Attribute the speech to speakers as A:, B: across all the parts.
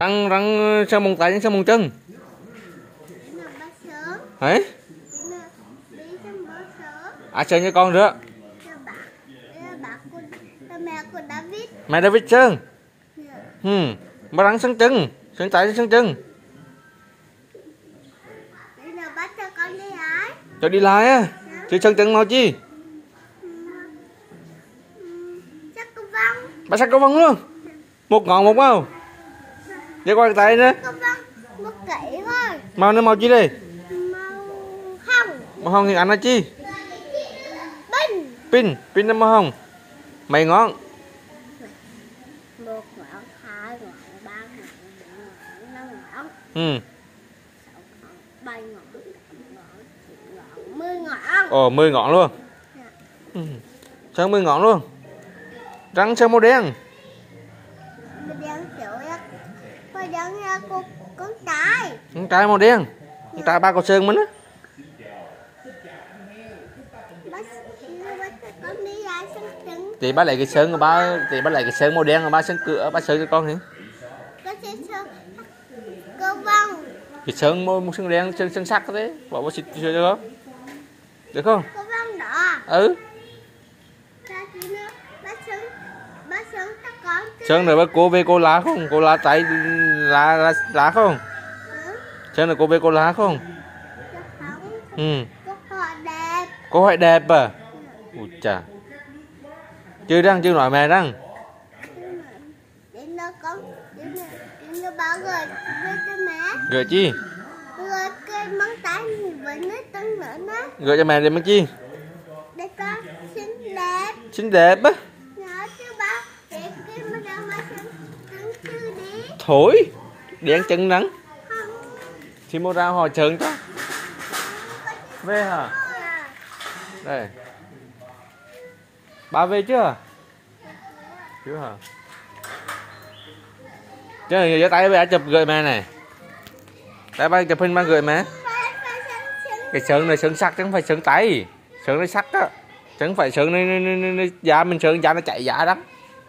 A: Răng sơn mông tay sơn mông chân. Đấy. À sơn cho con nữa. Mẹ David sơn. Mà răng sơn chân, sơn tay sơn chân. Cho đi lại á. Chứ sơn chân mau chi. Bà sắc có văng luôn. Một ngọn một không? Để qua tay nữa. Màu nó màu chi đây? Màu hồng thì ăn là chi? Pin. Pin nó màu hồng. Mấy ngón?
B: 1 ngón, 2 ngón, 3 ngón, 4 ngón, 5 ngón. 6 ngón, 7 ngón, 8 ngón, 9 ngón, 10 ngón.
A: Ồ, 10 ngón luôn. Sơn 10 ngón luôn. Răng sơn màu đen. Con trai màu đen. Con trai ba con sơn mình á. Thì bác lấy cái sơn của ba, thì bác lấy cái sơn màu đen của ba sơn cửa, ba sơn cho con hả? Cái sơn màu sơn đen, sơn sắc thế, bảo bác xịt cho con. Được không? Ừ. Sơn rồi bác cô về cô lá không? Cô lá trái lá không? Sơn là cô về cô lá không? Cô hỏi đẹp à? Ui chà. Chưa răng, chưa nói mẹ răng. Gửi chi? Gửi cho mẹ để mang chi? Xinh đẹp á. Thổi. Đen chân nắng. Thì mua ra hỏi trơn cho. Về hả? Đây. Ba về chưa? Chưa hả? Chứ giơ tay bây chụp gửi mẹ này. Tay ba chụp hình ba gửi mẹ. Cái sơn này sơn sắc chứ không phải sơn tay. Sơn này sắc á. Chứ không phải sơn này da mình sơn da nó chạy da lắm.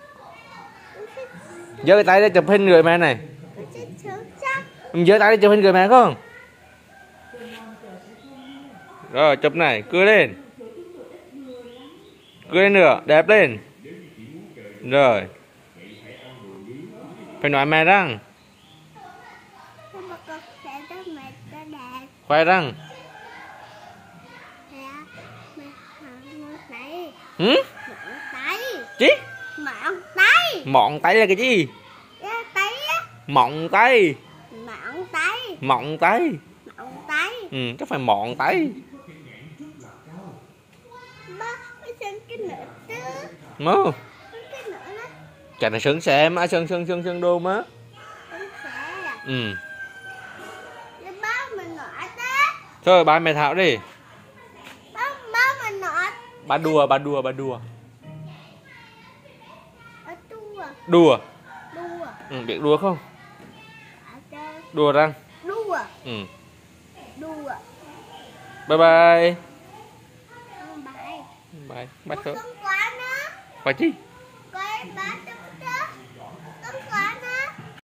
A: Giơ cái tay ra chụp hình gửi mẹ này. Giơ tay ra chụp hình gửi mẹ không? Rồi chụp này, cười lên. Cười lên nữa, đẹp lên. Rồi. Phải nói mẹ răng. Khoai răng. Chí? Mọn tay là cái gì? Mọn tay. Mọn tay. Chắc phải mọn tay. Mơ. Chả là sơn xe mà sơn đô má. Thôi ba mẹ Thảo đi. Ba đùa. Đùa. Biết đùa không? Đùa răng. Bye bye. Bye. Bắt thôi. Qua chi?